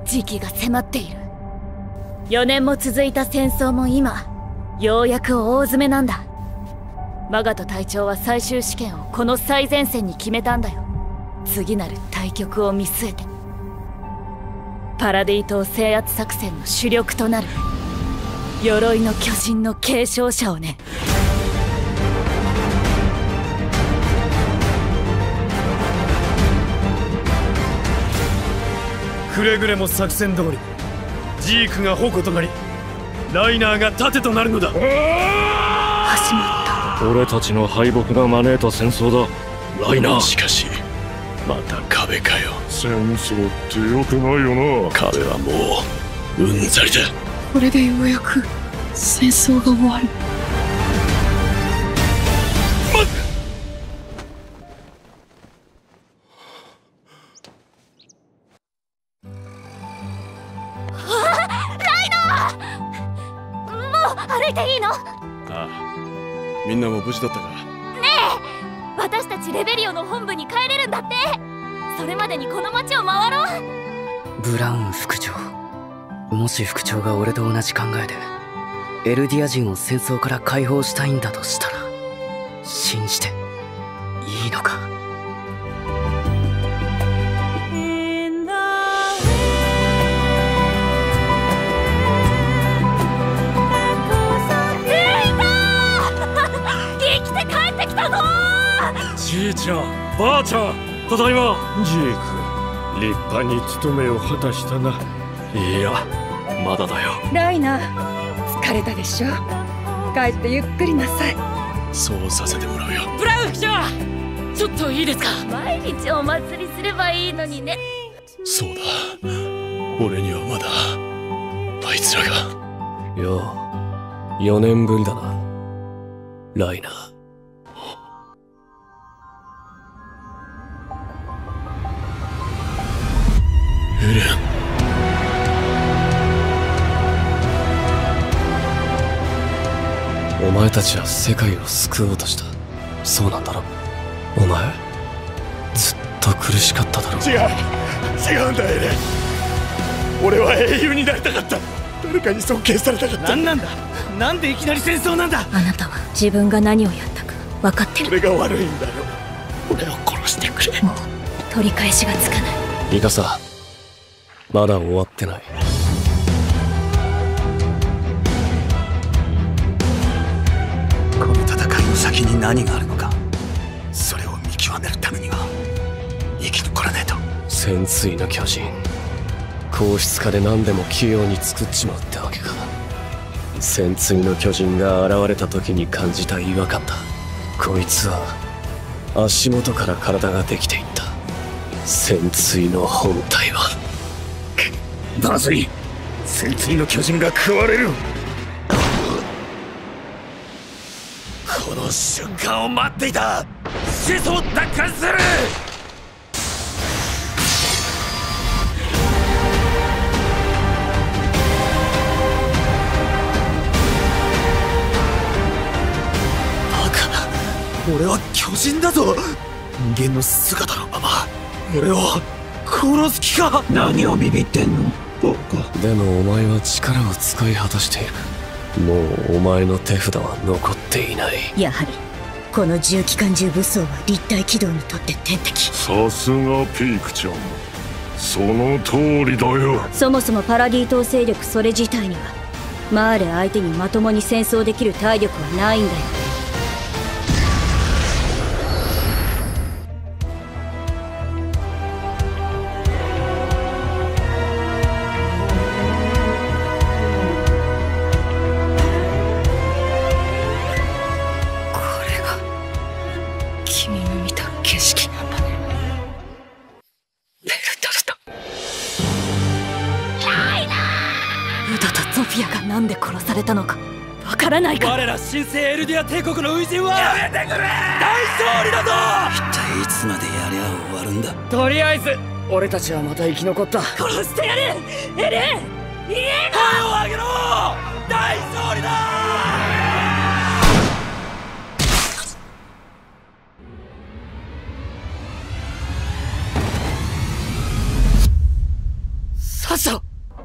時期が迫っている。4年も続いた戦争も今ようやく大詰めなんだ。マガト隊長は最終試験をこの最前線に決めたんだよ。次なる対局を見据えて。パラディ島制圧作戦の主力となる鎧の巨人の継承者をね。 くれぐれも作戦通りジークが矛となりライナーが盾となるのだ。 始まった。 俺たちの敗北が招いた戦争だライナー。 しかしまた壁かよ。 戦争って良くないよな。 壁はもううんざりだ。 これでようやく戦争が終わる。 歩いていいの？ ああ、みんなも無事だったか。 ねえ、私たちレベリオの本部に帰れるんだって。それまでにこの街を回ろう。 ブラウン副長、もし副長が俺と同じ考えでエルディア人を戦争から解放したいんだとしたら信じていいのか？ じいちゃん、ばあちゃん、ただいま。ジーク、立派に務めを果たしたな。 いや、まだだよ。 ライナー、疲れたでしょ。帰ってゆっくりなさい。 そうさせてもらうよ。 ブラウン副長、ちょっといいですか？ 毎日お祭りすればいいのにね。 そうだ、俺にはまだあいつらが。 よう、4年ぶりだなライナー。 エレン。 お前たちは世界を救おうとした。そうなんだろ？お前ずっと苦しかっただろ。 違うんだエレン。俺は英雄になりたかった。誰かに尊敬されたかった。 何なんだ？なんでいきなり戦争なんだ？ あなたは自分が何をやったか分かってる。 俺が悪いんだよ。俺を殺してくれ。 もう取り返しがつかない。 ミカサ、まだ終わってない。 この戦いの先に何があるのか、それを見極めるためには生き残らねえと。 潜水の巨人、硬質化で何でも器用に作っちまうってわけか。潜水の巨人が現れた時に感じた違和感だ。こいつは足元から体ができていった。潜水の本体はまずい、潜水の巨人が食われる。この瞬間を待っていた。始祖を奪還する。バカな、俺は巨人だぞ。人間の姿のまま俺を殺す気か。何をビビってんの？ でもお前は力を使い果たしている。もうお前の手札は残っていない。 やはりこの重機関銃武装は立体機動にとって天敵。 さすがピークちゃん、その通りだよ。 そもそもパラディ島勢力それ自体にはマーレ相手にまともに戦争できる体力はないんだよ。 君の見た景色なんだね。ベルトルト。 ウドとゾフィアがなんで殺されたのかわからないか。 我ら新生エルディア帝国の初陣はやめてくれ。 大勝利だぞ。 一体いつまでやりゃ終わるんだ。 とりあえず俺たちはまた生き残った。 殺してやるエレン。 声を上げろ。大勝利だ。 さした。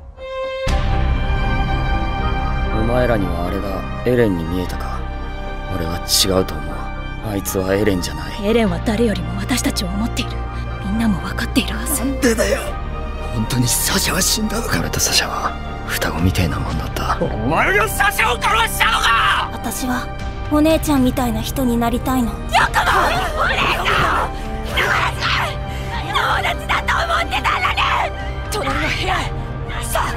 お前らにはあれがエレンに見えたか。俺は違うと思う。あいつはエレンじゃない。 エレンは誰よりも私たちを思っている。みんなも分かっているはず。 なんでだよ。本当にサシャは死んだのか。 俺とサシャは双子みてえなもんだった。 お前がサシャを殺したのか。 私はお姉ちゃんみたいな人になりたいの。よくもお姉さん友達だと思ってたのに。 隣の部屋へさあ。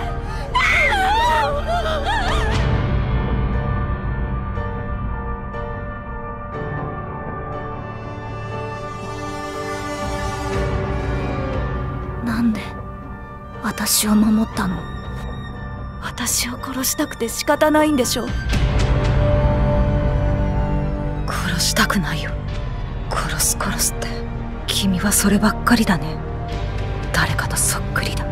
なんで私を守ったの？私を殺したくて仕方ないんでしょ？ 殺したくないよ。殺すって君はそればっかりだね。誰かとそっくりだ。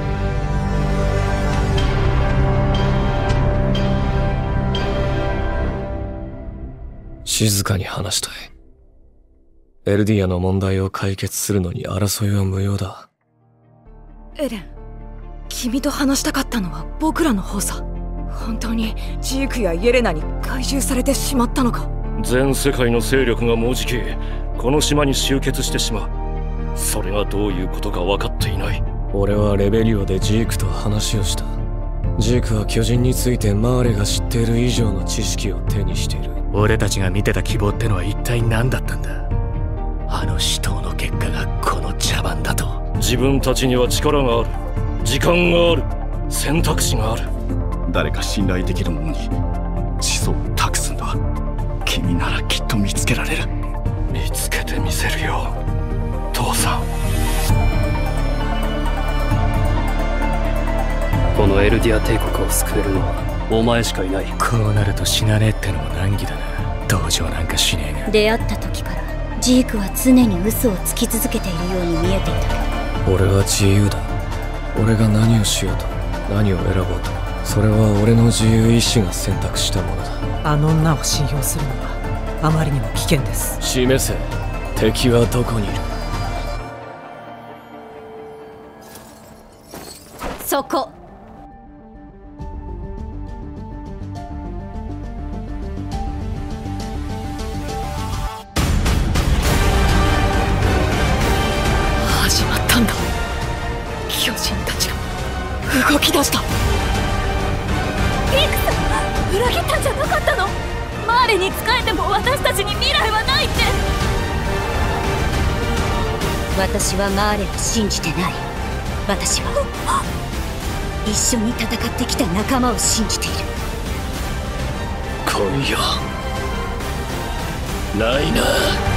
静かに話したい。エルディアの問題を解決するのに争いは無用だ。 エレン、君と話したかったのは僕らの方さ。本当にジークやイエレナに懐柔されてしまったのか。 全世界の勢力がもうじきこの島に集結してしまう。それがどういうことか分かっていない。 俺はレベリオでジークと話をした。ジークは巨人についてマーレが知っている以上の知識を手にしている。 俺たちが見てた希望ってのは一体何だったんだ。あの死闘の結果がこの茶番だと。 自分たちには力がある、時間がある、選択肢がある。 誰か信頼できる者に始祖を託すんだ。君ならきっと見つけられる。 見つけてみせるよ、父さん。 このエルディア帝国を救えるのはお前しかいない。 こうなると死なねえってのも難儀だな。同情なんかしねえが。 出会った時からジークは常に嘘をつき続けているように見えていたけど。 俺は自由だ。俺が何をしようと何を選ぼうと、それは俺の自由意志が選択したものだ。 あの女を信用するのはあまりにも危険です。 示せ、敵はどこにいる。 そこ。 始まったんだ。巨人たちが動き出した。 ピークさん、裏切ったんじゃなかったの？マーレに仕えても私たちに未来はないって。私はマーレを信じてない。私は一緒に戦ってきた仲間を信じている。 今夜ライナー。